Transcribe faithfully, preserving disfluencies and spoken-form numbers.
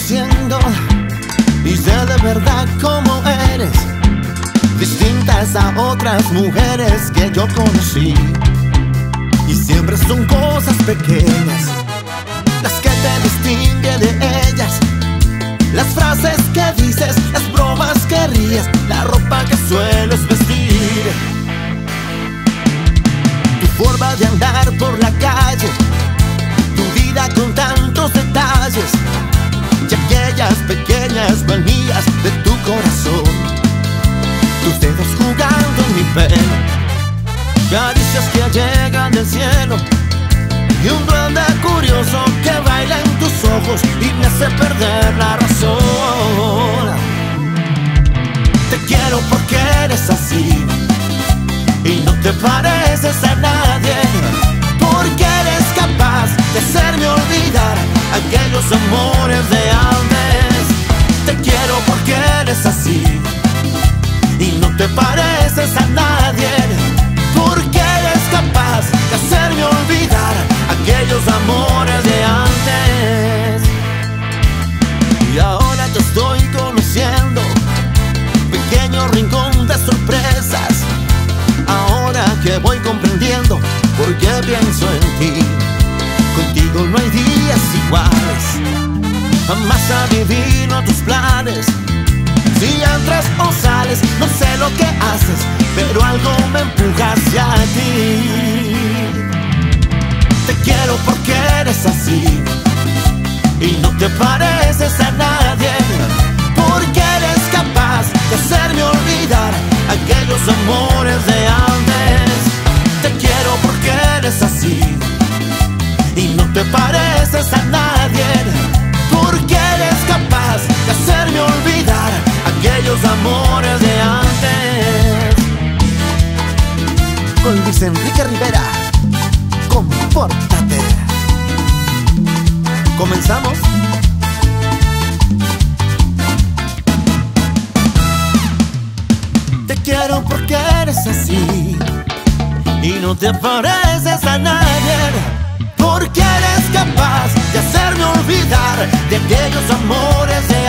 conociendo y sé de verdad cómo eres, distintas a otras mujeres que yo conocí. Y siempre son cosas pequeñas las que te distinguen de ellas. Las frases que dices, las bromas que ríes, la ropa que sueles vestir, tu forma de andar por la calle, tu vida con tantos detalles y aquellas pequeñas manías de tu corazón. Tus dedos jugando en mi pelo, caricias que llegan del cielo y un duende curioso que baila en tus ojos y me hace perder la razón. Te quiero porque eres así y no te pareces a nadie, porque eres capaz de hacerme olvidar aquellos amores de antes. Te quiero porque eres así y no te pareces a nadie, porque eres capaz de hacerme olvidar aquellos amores de antes. Y ahora te estoy conociendo, pequeño rincón de sorpresas. Ahora que voy comprendiendo por qué pienso en ti. Contigo no hay días iguales, jamás adivino tus planes. Si entras o sales, no sé lo que haces, pero algo me empuja hacia ti. Te quiero porque eres así y no te pareces a nadie, porque eres capaz de hacerme olvidar aquellos amores de antes. Te quiero porque eres así y no te pareces a nadie, porque eres capaz de hacerme olvidar aquellos amores de antes. Con Luis Enrique Rivera, compórtate. ¿Comenzamos? Te quiero porque eres así y no te pareces a nadie, porque eres capaz de hacerme olvidar de aquellos amores de